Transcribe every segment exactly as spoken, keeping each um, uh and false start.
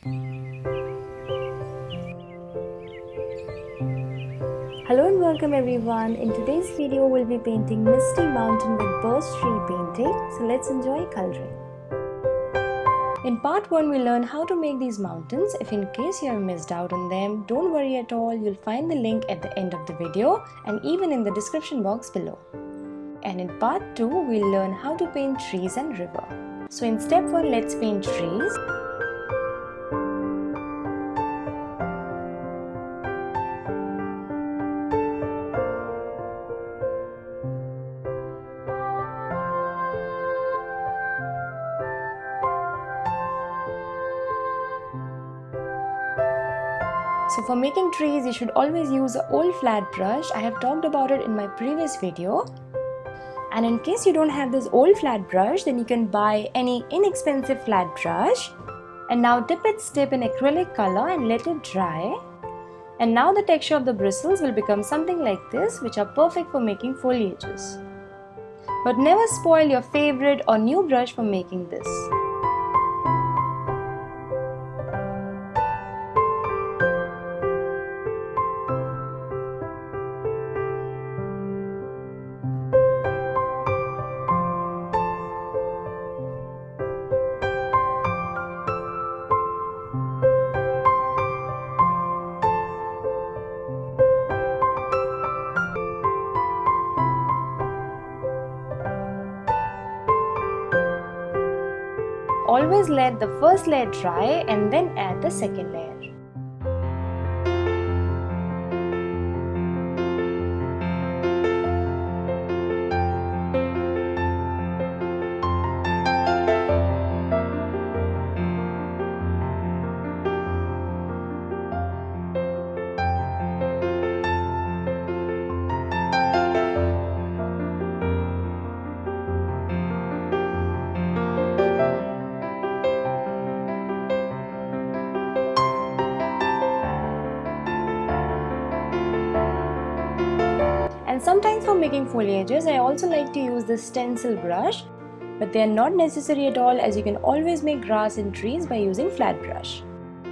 Hello and welcome everyone. In today's video we'll be painting Misty Mountain with birch tree painting. So let's enjoy coloring. In part one we learn how to make these mountains. If in case you have missed out on them, don't worry at all. You'll find the link at the end of the video and even in the description box below. And in part two we'll learn how to paint trees and river. So in step one, let's paint trees. So for making trees, you should always use an old flat brush. I have talked about it in my previous video. And in case you don't have this old flat brush, then you can buy any inexpensive flat brush. And now dip its tip in acrylic color and let it dry. And now the texture of the bristles will become something like this, which are perfect for making foliages. But never spoil your favorite or new brush for making this. Always let the first layer dry and then add the second layer. And sometimes for making foliages, I also like to use the stencil brush, but they are not necessary at all, as you can always make grass and trees by using flat brush.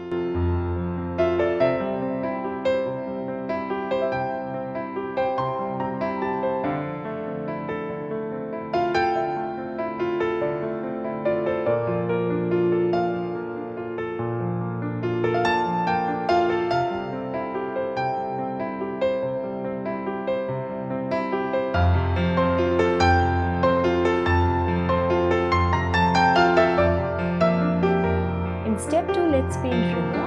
Step two, let's paint river.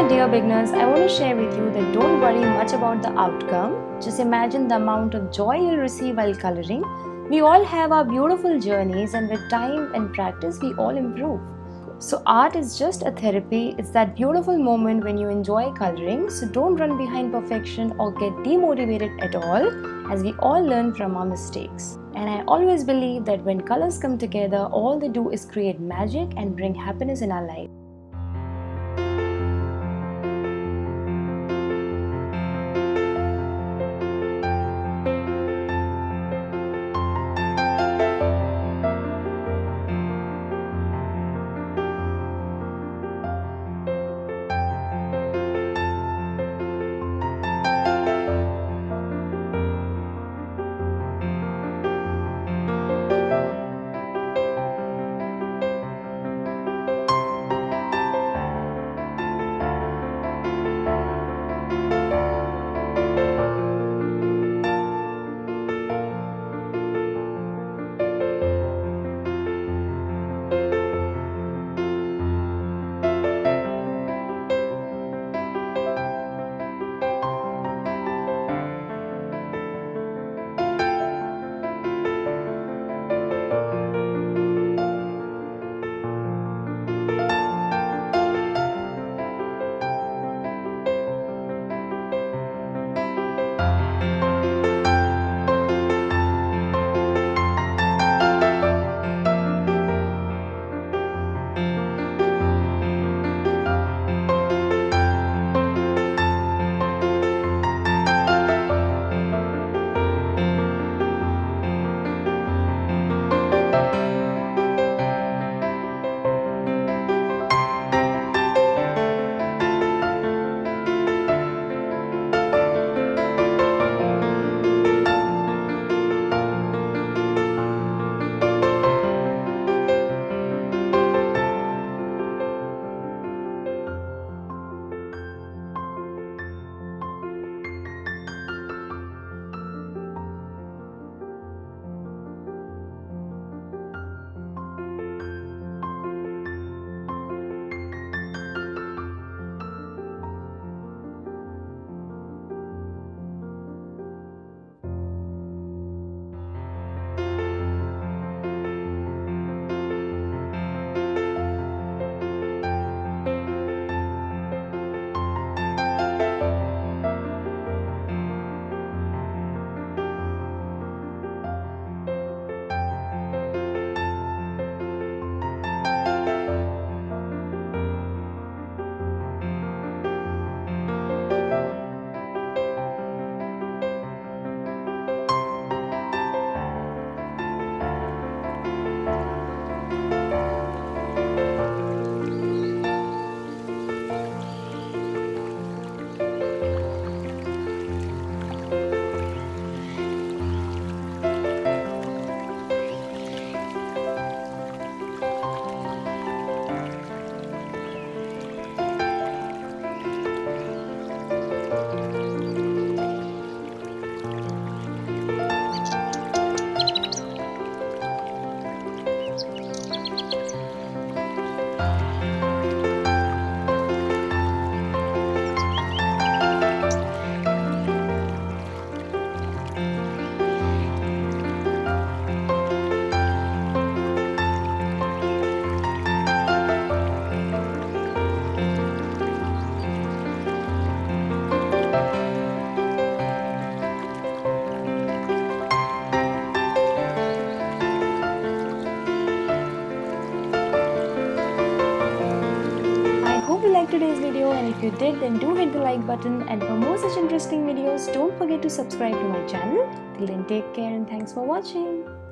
my dear beginners, I want to share with you that don't worry much about the outcome. Just imagine the amount of joy you'll receive while coloring. We all have our beautiful journeys, and with time and practice, we all improve. So art is just a therapy. It's that beautiful moment when you enjoy coloring. So don't run behind perfection or get demotivated at all, as we all learn from our mistakes. And I always believe that when colors come together, all they do is create magic and bring happiness in our life. liked today's video, and if you did, then do hit the like button, and for more such interesting videos, don't forget to subscribe to my channel. Till then, take care and thanks for watching.